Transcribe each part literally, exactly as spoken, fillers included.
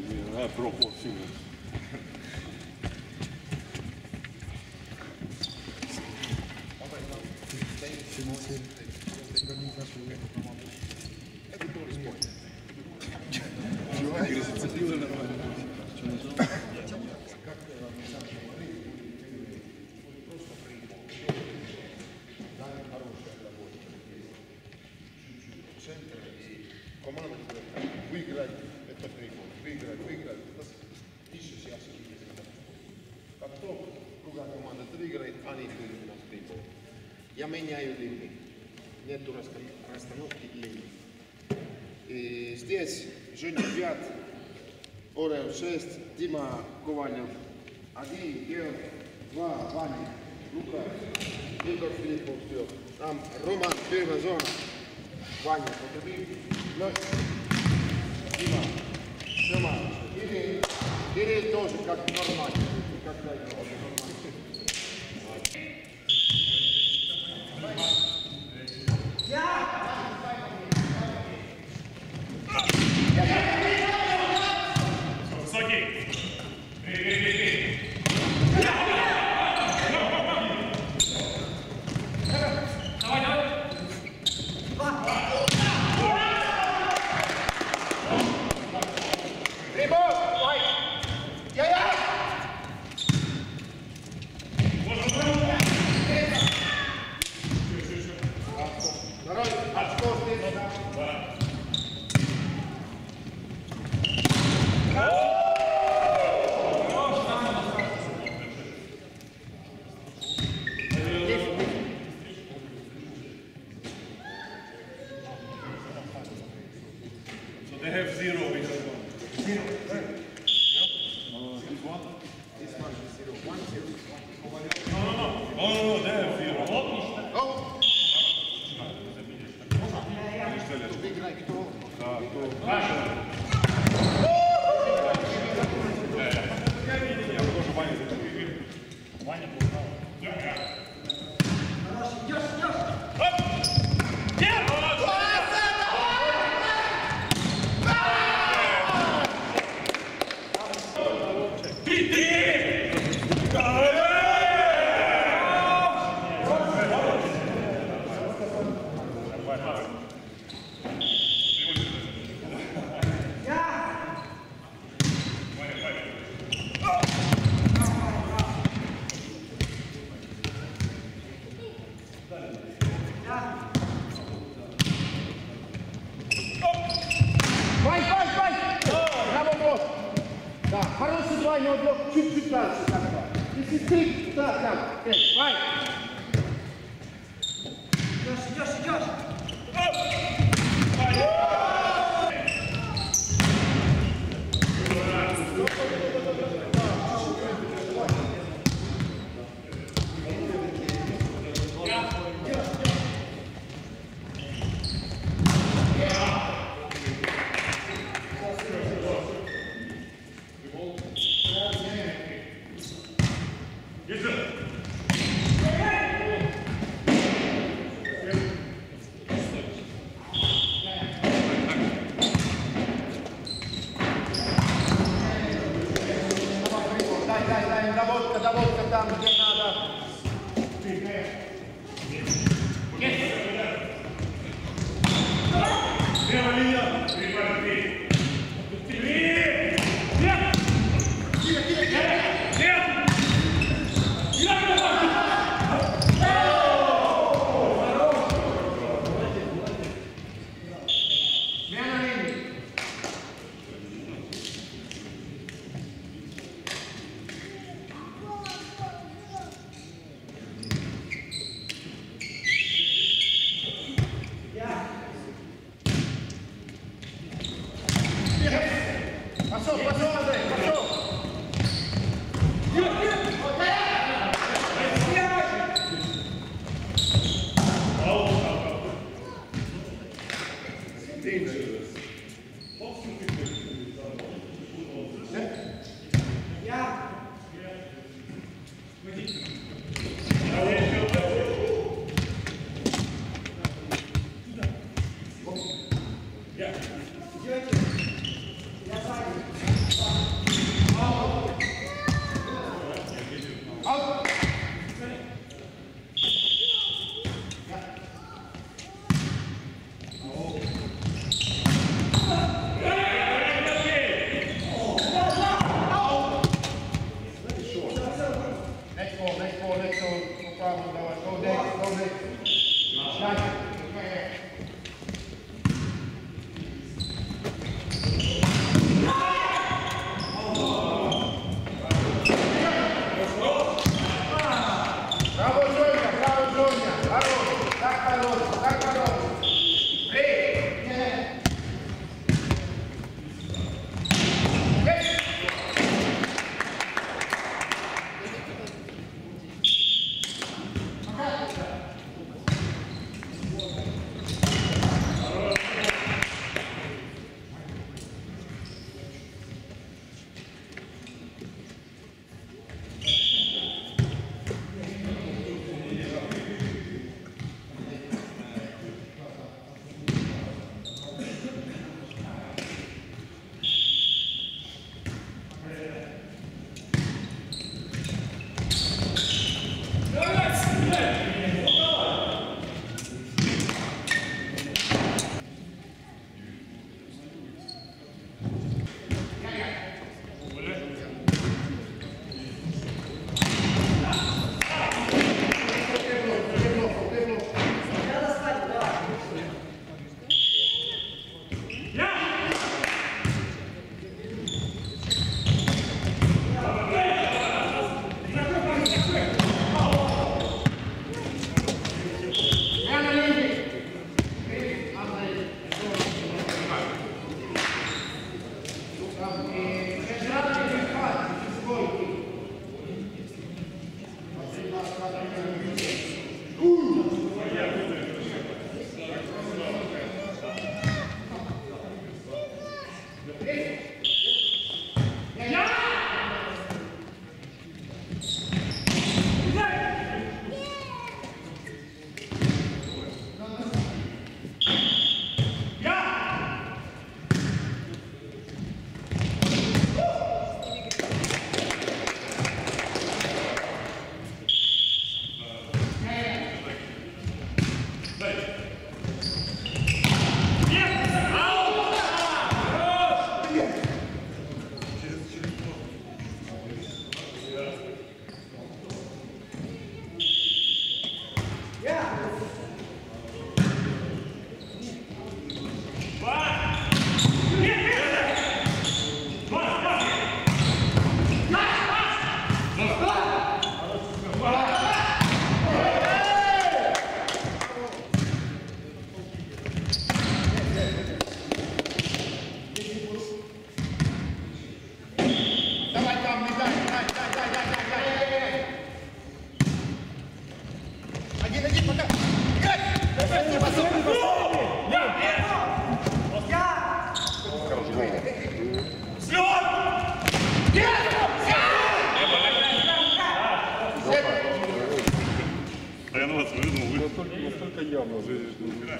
I broke four fingers. Команда выиграть это прикол, выиграть, выиграть, это еще сейчас. Как только другая команда выиграет, они выиграют прикол. Я меняю линии, нету расстановки линий. И здесь Женя пять, Ореол шесть, Дима Ковалев один, Георг два, Ваня, Лукаш, Игорь, Филиппов, все. Там Роман, первая зона. Ваня, потребитель, ночь, Дима, Сема, Кирилл, Кирилл тоже как нормально, как нормально. Высокий!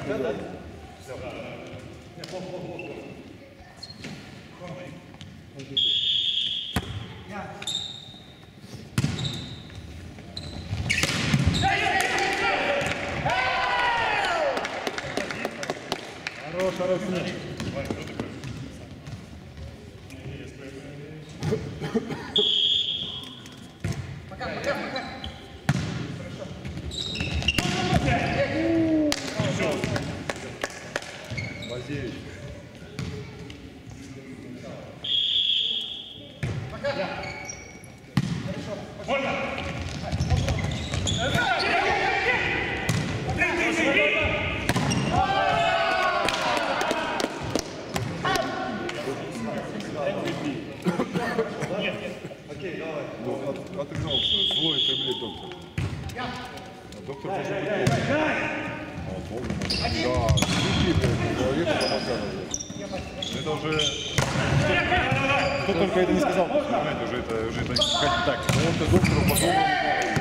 Да, да. Хорош, хорош, мяч. Пока, пока, пока. Хорошо. Базевич. Пока. Хорошо. Можно? Окей, давай. Ну, от, отыгрался. Злой ты, блядь, доктор. А доктор должен быть полный. А он полный. Да, смотри, блядь, человек помогает. Это уже... Кто только это не сказал, понимаете, уже это, уже это как так. Он-то доктору потом...